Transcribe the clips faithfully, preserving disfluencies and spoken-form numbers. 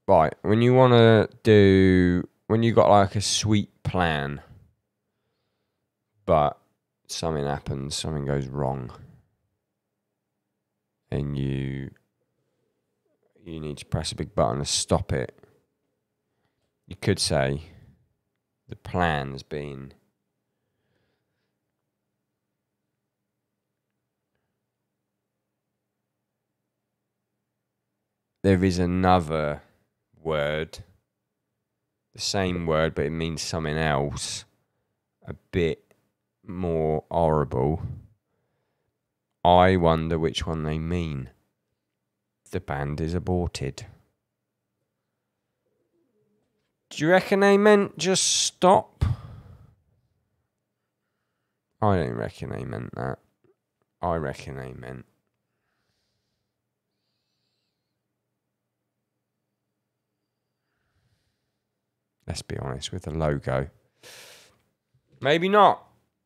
Right, when you want to do, when you got like a sweet plan, but something happens, something goes wrong, and you you need to press a big button to stop it, you could say the plan has been there is another word, the same word, but it means something else, a bit more horrible. I wonder which one they mean. The band is aborted. Do you reckon they meant just stop? I don't reckon they meant that. I reckon they meant let's be honest with the logo. Maybe not.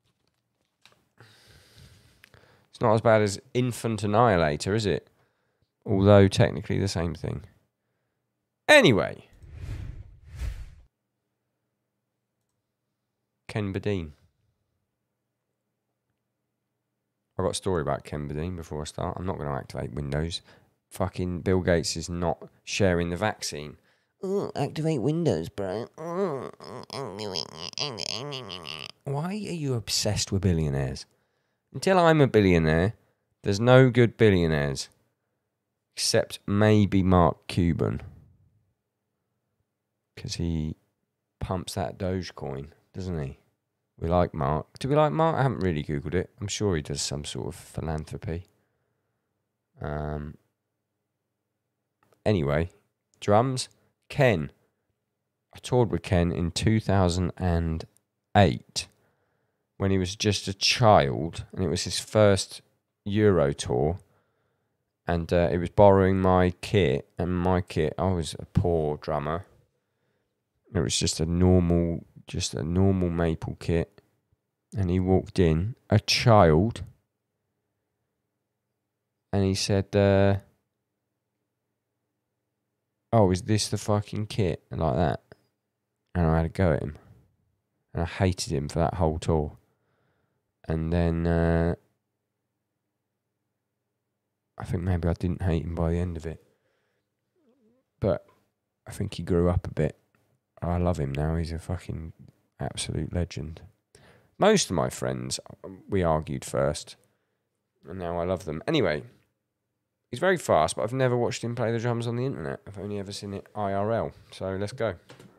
It's not as bad as Infant Annihilator, is it? Although technically the same thing. Anyway. Ken Badine. I've got a story about Ken Badine before I start. I'm not going to activate Windows. Fucking Bill Gates is not sharing the vaccine. Oh, activate Windows, bro. Oh. Why are you obsessed with billionaires? Until I'm a billionaire, there's no good billionaires. Except maybe Mark Cuban. Because he pumps that Dogecoin, doesn't he? We like Mark. Do we like Mark? I haven't really Googled it. I'm sure he does some sort of philanthropy. Um. Anyway, drums. Ken. I toured with Ken in two thousand eight when he was just a child, and it was his first Euro tour. And uh, it was borrowing my kit, and my kit, I was a poor drummer. It was just a normal, just a normal Maple kit. And he walked in, a child, and he said, uh, oh, is this the fucking kit? And like that. And I had a go at him. And I hated him for that whole tour. And then uh, I think maybe I didn't hate him by the end of it. But I think he grew up a bit. I love him now. He's a fucking absolute legend. Most of my friends, we argued first. And now I love them. Anyway, he's very fast, but I've never watched him play the drums on the internet. I've only ever seen it I R L. So let's go.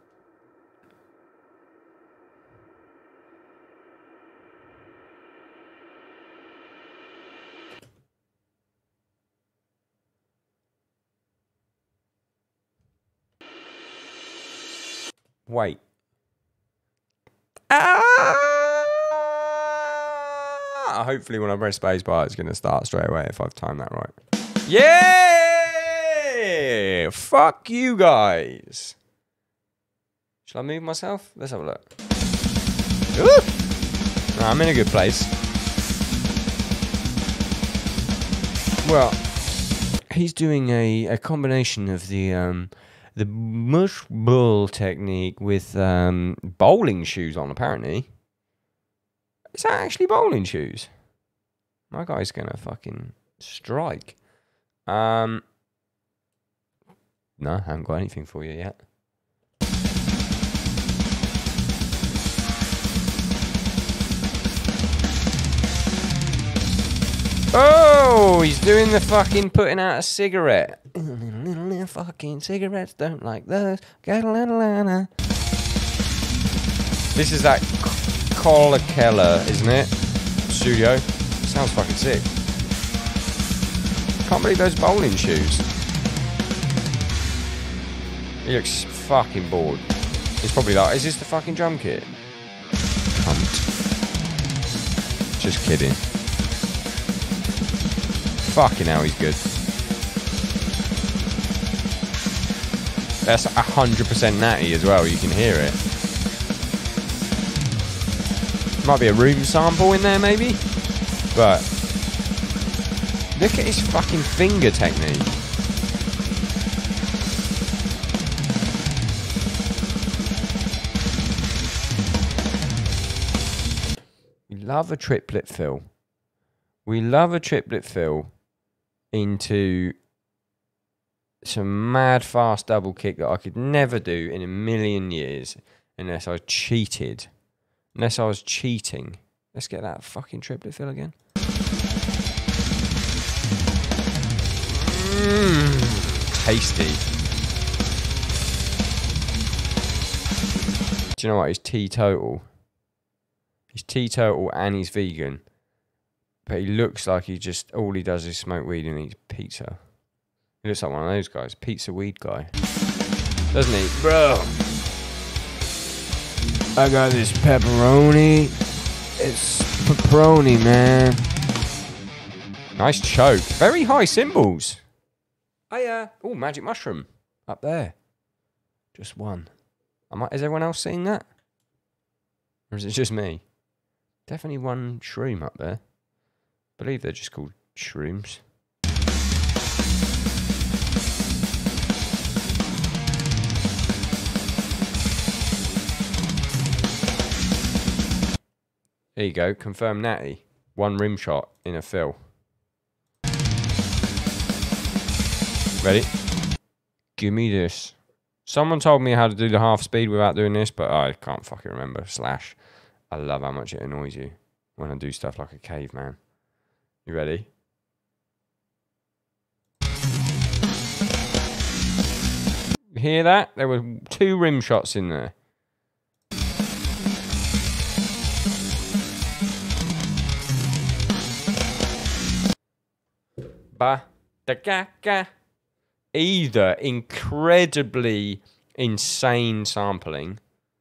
Wait. Ah! Hopefully when I press spacebar, it's going to start straight away if I've timed that right. Yeah! Fuck you guys. Shall I move myself? Let's have a look. Ooh! No, I'm in a good place. Well, he's doing a, a combination of the... Um, The mush bull technique with um, bowling shoes on, apparently. Is that actually bowling shoes? My guy's gonna fucking strike. Um, no, I haven't got anything for you yet. Oh, he's doing the fucking putting out a cigarette. Little, little fucking cigarettes, don't like those. This is that Cola Keller, isn't it? Studio. Sounds fucking sick. Can't believe those bowling shoes. He looks fucking bored. He's probably like, is this the fucking drum kit? Cunt. Just kidding. Fucking hell, he's good. That's one hundred percent natty as well, you can hear it. Might be a room sample in there, maybe? But look at his fucking finger technique. love a triplet fill. We love a triplet fill into some mad fast double kick that I could never do in a million years unless I cheated. Unless I was cheating. Let's get that fucking triplet fill again. Mmm, tasty. Do you know what? He's teetotal. He's teetotal and he's vegan. But he looks like he just, all he does is smoke weed and eat pizza. He looks like one of those guys, pizza weed guy. Doesn't he? Bro, I got this pepperoni. It's pepperoni, man. Nice choke. Very high cymbals. I, uh, oh, magic mushroom. Up there. Just one. Am I, is everyone else seeing that? Or is it just me? Definitely one shroom up there. I believe they're just called shrooms. There you go, confirm natty. One rim shot in a fill. Ready? Give me this. Someone told me how to do the half speed without doing this, but I can't fucking remember. Slash. I love how much it annoys you when I do stuff like a caveman. You ready? You hear that? There were two rim shots in there. Ba da ga ga. Either incredibly insane sampling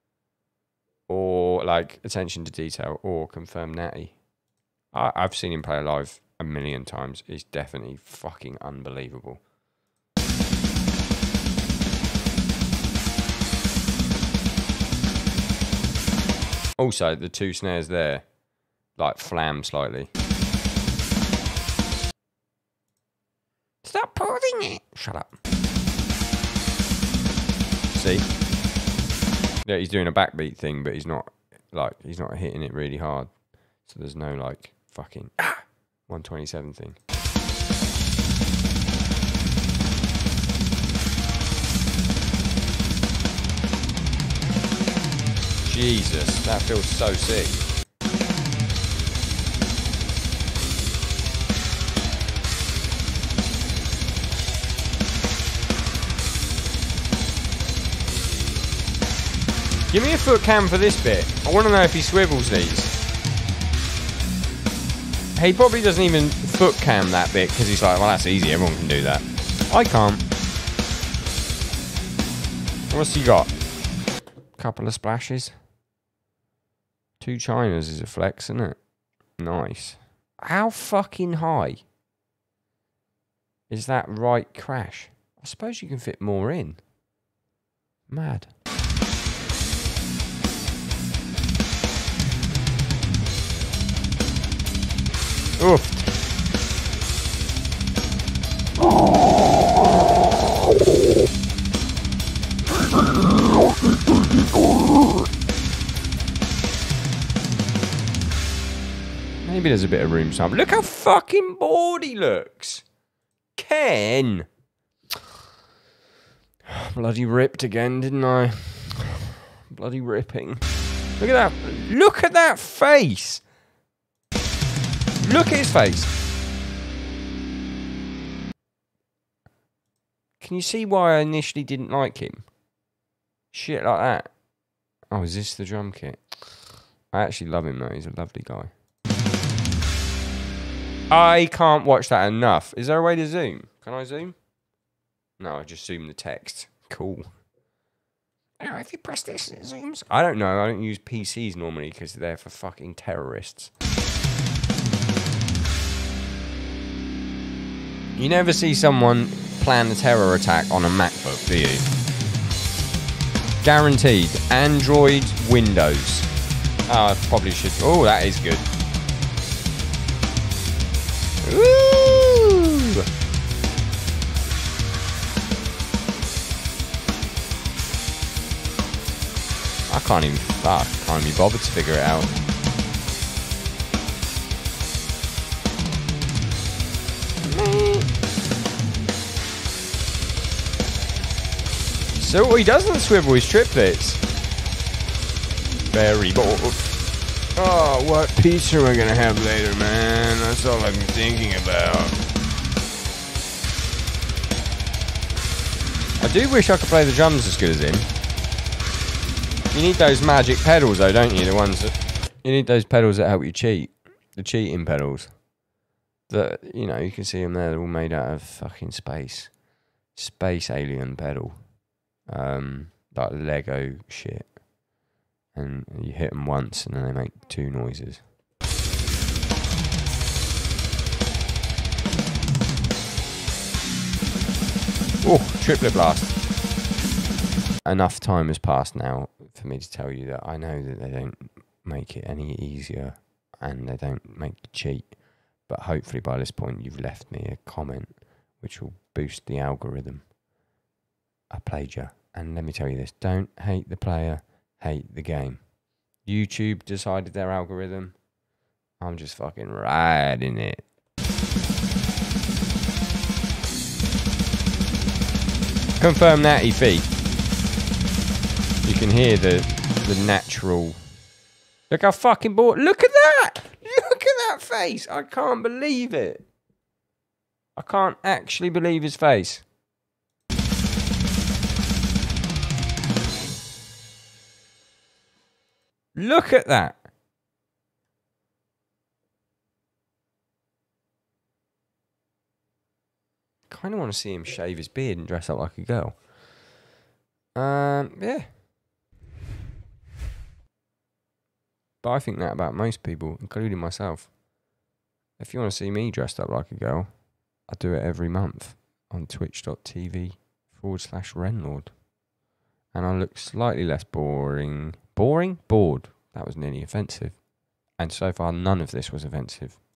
or like attention to detail or confirmed natty. I, I've seen him play live a million times. He's definitely fucking unbelievable. Also, the two snares there, like, flam slightly. Stop pausing it! Shut up. See? Yeah, he's doing a backbeat thing, but he's not, like, he's not hitting it really hard. So there's no, like, fucking ah, one twenty-seven thing. Jesus, that feels so sick. Give me a foot cam for this bit. I want to know if he swivels these. He probably doesn't even foot cam that bit because he's like, well, that's easy. Everyone can do that. I can't. What's he got? Couple of splashes. Two Chinas is a flex, isn't it? Nice. How fucking high is that right crash? I suppose you can fit more in. Mad. Oof. Maybe there's a bit of room sample. Look how fucking bored he looks. Ken. Bloody ripped again, didn't I? Bloody ripping. Look at that. Look at that face. Look at his face. Can you see why I initially didn't like him? Shit like that. Oh, is this the drum kit? I actually love him though. He's a lovely guy. I can't watch that enough. Is there a way to zoom? Can I zoom? No, I just zoom the text. Cool. Oh, if you press this, it zooms. I don't know. I don't use P Cs normally because they're for fucking terrorists. You never see someone plan a terror attack on a MacBook, do you? Guaranteed. Android, Windows. Oh, I probably should. Oh, that is good. Woo! I can't even. I can't even be bothered to figure it out. So what he doesn't swivel his triplets. Very bored. Oh, what pizza am I gonna have later, man? That's all I'm thinking about. I do wish I could play the drums as good as him. You need those magic pedals though, don't you? The ones that... You need those pedals that help you cheat. The cheating pedals. That, you know, you can see them there. They're all made out of fucking space. Space alien pedal. Um, like Lego shit. And you hit them once and then they make two noises. Oh, triplet blast. Enough time has passed now for me to tell you that I know that they don't make it any easier and they don't make you cheat. But hopefully by this point you've left me a comment which will boost the algorithm. I played you. And let me tell you this, don't hate the player, hate the game. YouTube decided their algorithm. I'm just fucking riding it. Confirm natty feet. You can hear the the natural. Look how fucking bored. Look at that! Look at that face! I can't believe it. I can't actually believe his face. Look at that. Kind of want to see him shave his beard and dress up like a girl. Um, yeah. But I think that about most people, including myself. If you want to see me dressed up like a girl, I do it every month on twitch.tv forward slash Renlord. And I look slightly less boring. Boring? Bored. That was nearly offensive. And so far, none of this was offensive.